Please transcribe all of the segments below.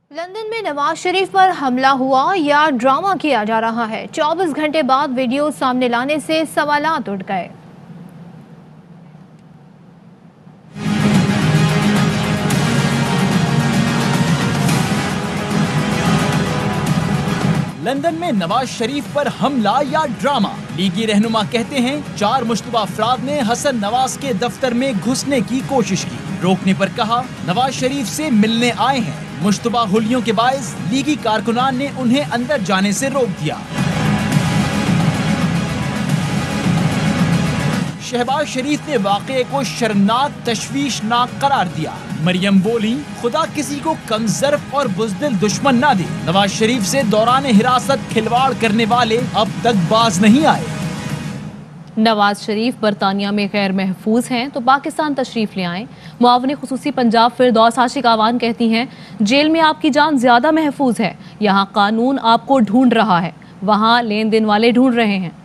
London में नवाज शरीफ पर हमला हुआ या ड्रामा किया जा रहा है। 24 घंटे बाद वीडियो सामने लाने से सवालात उठ गए। लंदन में नवाज शरीफ पर हमला या ड्रामा। लीगी रहनुमा कहते हैं 4 मुश्तबा अफराद ने हसन नवाज के दफ्तर में घुसने की कोशिश की। रोकने पर कहा नवाज शरीफ से मिलने आए हैं। मुश्तबा हुलियों के बायस लीगी कारकुनान ने उन्हें अंदर जाने से रोक दिया। शहबाज शरीफ ने वाक़े को शर्मनाक तशवीशनाक करार दिया। मरियम बोली खुदा किसी को कमजर्फ और बुज़दिल दुश्मन ना दे। नवाज शरीफ से दौरान हिरासत खिलवाड़ करने वाले अब तक बाज नहीं आए। नवाज शरीफ बरतानिया में गैर महफूज हैं तो पाकिस्तान तशरीफ ले आएं। मुआवने खुसूसी पंजाब फिरदौस आशिक आवान कहती हैं जेल में आपकी जान ज्यादा महफूज है। यहाँ कानून आपको ढूंढ रहा है, वहाँ लेन देन वाले ढूंढ रहे हैं।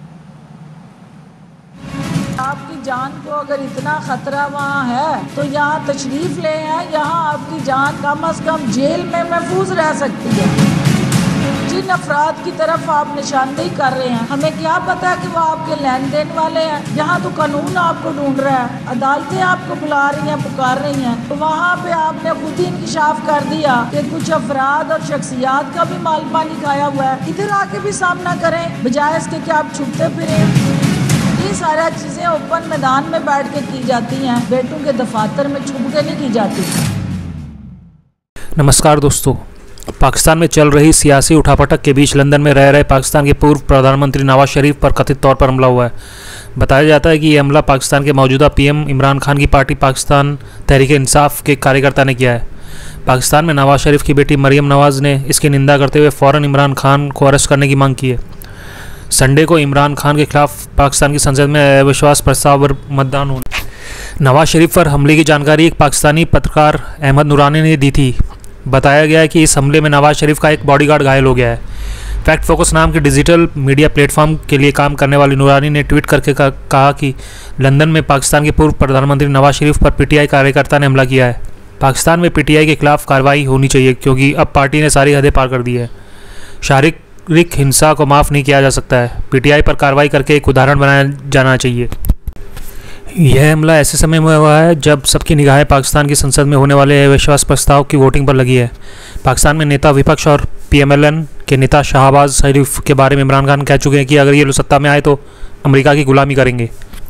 आपकी जान को अगर इतना खतरा वहाँ है तो यहाँ तशरीफ ले आए। यहाँ आपकी जान कम अज कम जेल में महफूज रह सकती है। जिन अफराद की तरफ आप निशानदेही कर रहे हैं, हमें क्या पता कि वो आपके लेन देन वाले हैं। यहाँ तो कानून आपको ढूंढ रहा है, अदालतें आपको बुला रही हैं, पुकार रही हैं। तो वहाँ पे आपने खुद ही इंकशाफ कर दिया कि कुछ अफराद और शख्सियात का भी माल पानी खाया हुआ है। इधर आके भी सामना करें बजाय इसके कि आप छुपते फिरें। ये सारा चीज़ें ओपन मैदान में बैठ के की जाती हैं, बेटों के दफातर में छुप के नहीं की जाती। नमस्कार दोस्तों, पाकिस्तान में चल रही सियासी उठापटक के बीच लंदन में रह रहे पाकिस्तान के पूर्व प्रधानमंत्री नवाज शरीफ पर कथित तौर पर हमला हुआ है। बताया जाता है कि यह हमला पाकिस्तान के मौजूदा पीएम इमरान खान की पार्टी पाकिस्तान तहरीक-ए-इंसाफ के कार्यकर्ता ने किया है। पाकिस्तान में नवाज शरीफ की बेटी मरियम नवाज ने इसकी निंदा करते हुए फ़ौरन इमरान खान को अरेस्ट करने की मांग की है। संडे को इमरान खान के खिलाफ पाकिस्तान की संसद में अविश्वास प्रस्ताव पर मतदान होना। नवाज शरीफ पर हमले की जानकारी एक पाकिस्तानी पत्रकार अहमद नूरानी ने दी थी। बताया गया है कि इस हमले में नवाज शरीफ का एक बॉडीगार्ड घायल हो गया है। फैक्ट फोकस नाम के डिजिटल मीडिया प्लेटफॉर्म के लिए काम करने वाली नूरानी ने ट्वीट करके कहा कि लंदन में पाकिस्तान के पूर्व प्रधानमंत्री नवाज शरीफ पर पीटीआई कार्यकर्ता ने हमला किया है। पाकिस्तान में पीटीआई के खिलाफ कार्रवाई होनी चाहिए क्योंकि अब पार्टी ने सारी हदें पार कर दी है। शारीरिक हिंसा को माफ़ नहीं किया जा सकता है। पीटीआई पर कार्रवाई करके एक उदाहरण बनाया जाना चाहिए। यह हमला ऐसे समय में हुआ है जब सबकी निगाहें पाकिस्तान की संसद में होने वाले अविश्वास प्रस्ताव की वोटिंग पर लगी है। पाकिस्तान में नेता विपक्ष और पीएमएलएन के नेता शहबाज शरीफ के बारे में इमरान खान कह चुके हैं कि अगर ये लोग सत्ता में आए तो अमेरिका की गुलामी करेंगे।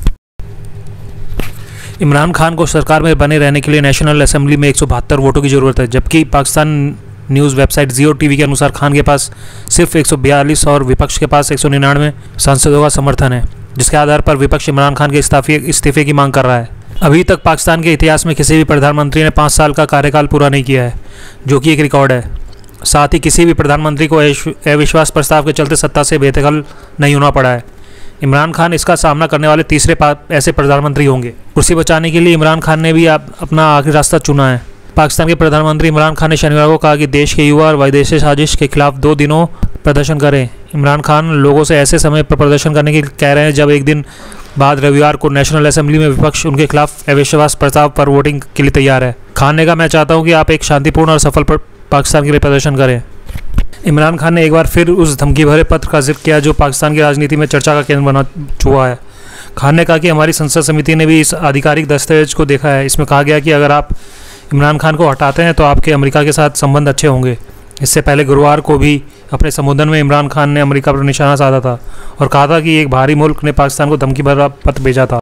इमरान खान को सरकार में बने रहने के लिए नेशनल असेंबली में 172 वोटों की ज़रूरत है, जबकि Pakistan news website Geo TV के अनुसार खान के पास सिर्फ 142 और विपक्ष के पास 199 सांसदों का समर्थन है, जिसके आधार पर विपक्ष इमरान खान के इस्तीफे की मांग कर रहा है। अभी तक पाकिस्तान के इतिहास में किसी भी प्रधानमंत्री ने 5 साल का कार्यकाल पूरा नहीं किया है, जो कि एक रिकॉर्ड है। साथ ही किसी भी प्रधानमंत्री को अविश्वास प्रस्ताव के चलते सत्ता से बेदखल नहीं होना पड़ा है। इमरान खान इसका सामना करने वाले तीसरे ऐसे प्रधानमंत्री होंगे। कुर्सी बचाने के लिए इमरान खान ने भी अपना आखिरी रास्ता चुना है। पाकिस्तान के प्रधानमंत्री इमरान खान ने शनिवार को कहा कि देश के युवा और विदेशी साजिश के खिलाफ 2 दिनों प्रदर्शन करें। इमरान खान लोगों से ऐसे समय पर प्रदर्शन करने की कह रहे हैं जब एक दिन बाद रविवार को नेशनल असेंबली में विपक्ष उनके खिलाफ अविश्वास प्रस्ताव पर वोटिंग के लिए तैयार है। खान ने कहा, मैं चाहता हूं कि आप एक शांतिपूर्ण और सफल पाकिस्तान के लिए प्रदर्शन करें। इमरान खान ने एक बार फिर उस धमकी भरे पत्र का जिक्र किया जो पाकिस्तान की राजनीति में चर्चा का केंद्र बना हुआ है। खान ने कहा कि हमारी संसद समिति ने भी इस आधिकारिक दस्तावेज को देखा है। इसमें कहा गया कि अगर आप इमरान खान को हटाते हैं तो आपके अमेरिका के साथ संबंध अच्छे होंगे। इससे पहले गुरुवार को भी अपने संबोधन में इमरान खान ने अमेरिका पर निशाना साधा था और कहा था कि एक बाहरी मुल्क ने पाकिस्तान को धमकी भरा पत्र भेजा था।